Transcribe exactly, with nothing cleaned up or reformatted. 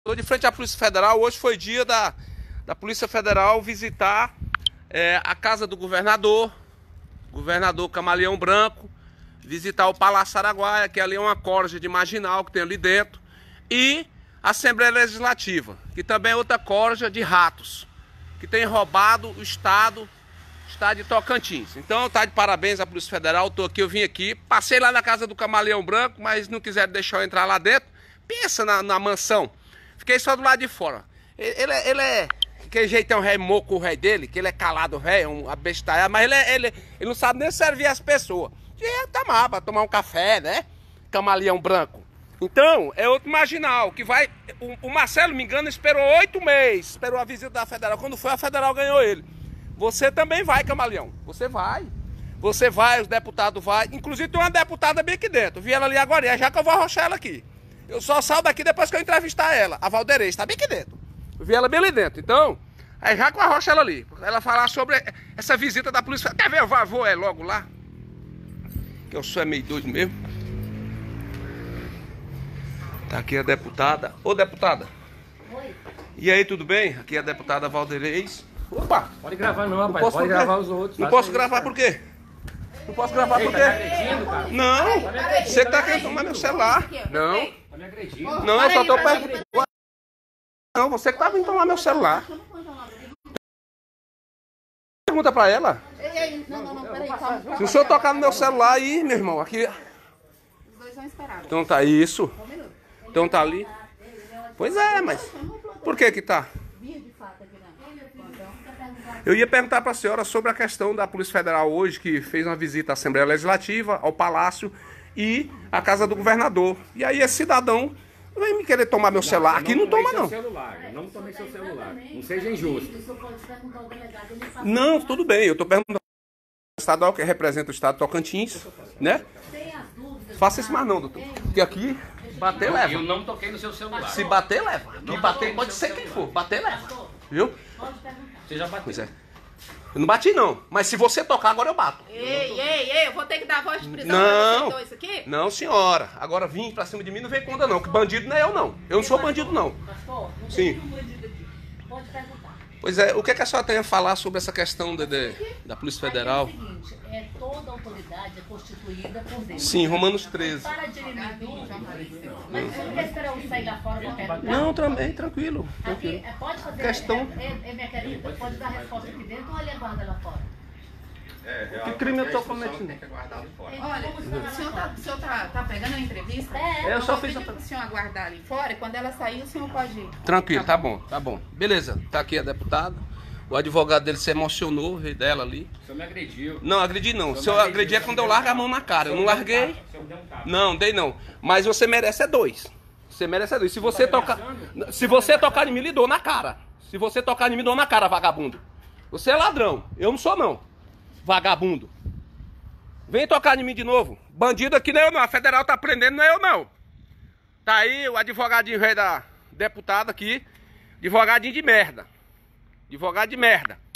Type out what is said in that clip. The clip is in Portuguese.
Estou de frente à Polícia Federal. Hoje foi dia da, da Polícia Federal visitar é, a casa do governador, governador Camaleão Branco, visitar o Palácio Araguaia, que ali é uma corja de marginal que tem ali dentro, e a Assembleia Legislativa, que também é outra corja de ratos, que tem roubado o Estado, Estado de Tocantins. Então tá de parabéns à Polícia Federal. Tô aqui, eu vim aqui, passei lá na casa do Camaleão Branco, mas não quiseram deixar eu entrar lá dentro. Pensa na, na mansão. Fiquei só do lado de fora. Ele, ele, ele é... Aquele jeitão rei moco, o rei dele, que ele é calado, rei, um abestalhado, mas ele, é, ele, ele não sabe nem servir as pessoas. E tomar, pra tomar um café, né? Camaleão Branco. Então, é outro marginal, que vai... O, o Marcelo, me engano, esperou oito meses, esperou a visita da Federal. Quando foi, a Federal ganhou ele. Você também vai, Camaleão. Você vai. Você vai, os deputados vai. Inclusive tem uma deputada bem aqui dentro. Vi ela ali agora, já que eu vou arrochar ela aqui. Eu só saio daqui depois que eu entrevistar ela. A Valderez, está bem aqui dentro. Eu vi ela bem ali dentro. Então, aí já que eu arrocho ela ali. Ela falar sobre essa visita da polícia. Quer ver? Eu vou é logo lá. Que eu sou é meio doido mesmo. Tá aqui a deputada. Ô, deputada. Oi. E aí, tudo bem? Aqui é a deputada Valderez. Opa! Pode gravar não, rapaz. Não Pode gravar os outros. Não posso gravar por quê? Não posso gravar por quê? Tá me agredindo, cara? Não, você que tá querendo tomar meu celular. Não, Tá me agredindo. não, eu só tô perguntando. Não, você que tá vindo tomar meu celular. Pergunta pra ela. Não, não, não, peraí, calma. Se o senhor tocar no meu celular aí, meu irmão, aqui. Os dois vão esperar. Então tá isso. Então tá ali. Pois é, mas por que que tá? Eu ia perguntar para a senhora sobre a questão da Polícia Federal hoje, que fez uma visita à Assembleia Legislativa, ao Palácio e à casa do governador. E aí esse cidadão vem me querer tomar meu celular. Aqui não toma, não. Eu não tomei seu celular. Não seja injusto. Não, tudo bem. Eu estou perguntando ao estadual que representa o estado de Tocantins, né? Faça isso mais não, doutor. Porque aqui, bater, leva. Eu não toquei no seu celular. Se bater, leva. Aqui bater pode ser quem for. Bater, leva. Viu? Você já bateu. Pois é. Eu não bati, não. Mas se você tocar, agora eu bato. Ei, ei, ei, eu vou ter que dar voz de prisão Não. pra vocês dois aqui? Não, senhora. Agora vir pra cima de mim não vem conta, não. Que bandido não é eu, não. Eu não sou bandido, não. Pastor, não Sim. tem um bandido aqui. Pode perguntar. Pois é, o que, é que a senhora tem a falar sobre essa questão de, de- da Polícia Federal? É o seguinte, é, toda autoridade é constituída por Deus. Sim, Romanos treze. Para de eliminar mas você não quer esperar eu sair lá fora pra perguntar? Não, também, tranquilo. Aqui, tranquilo. é, pode fazer, Questão- é, é, é, minha querida, pode dar a resposta aqui dentro ou ele aguarda lá fora? Que crime eu tô cometendo? Olha, o senhor tá, o senhor tá, tá pegando a entrevista? É, Eu só vou fiz pedir a... pro senhor aguardar ali fora e quando ela sair o senhor pode ir. Tranquilo, tá bom, tá bom. Beleza, tá aqui a deputada. O advogado dele se emocionou, o rei dela ali. O senhor me agrediu. Não, agredi não. Se eu agredi é quando eu largo a mão na cara. Eu não larguei. O senhor me deu um tapa. Não, dei não. Mas você merece é dois. Você merece é dois. Se você tocar, se você tocar em mim, lhe dou na cara. Se você tocar em mim, dou na cara, vagabundo. Você é ladrão. Eu não sou não. Vagabundo. Vem tocar em mim de novo. Bandido aqui não é eu não. A federal tá prendendo, não é eu não. Tá aí o advogadinho rei da deputada aqui. Advogadinho de merda. Advogado de merda.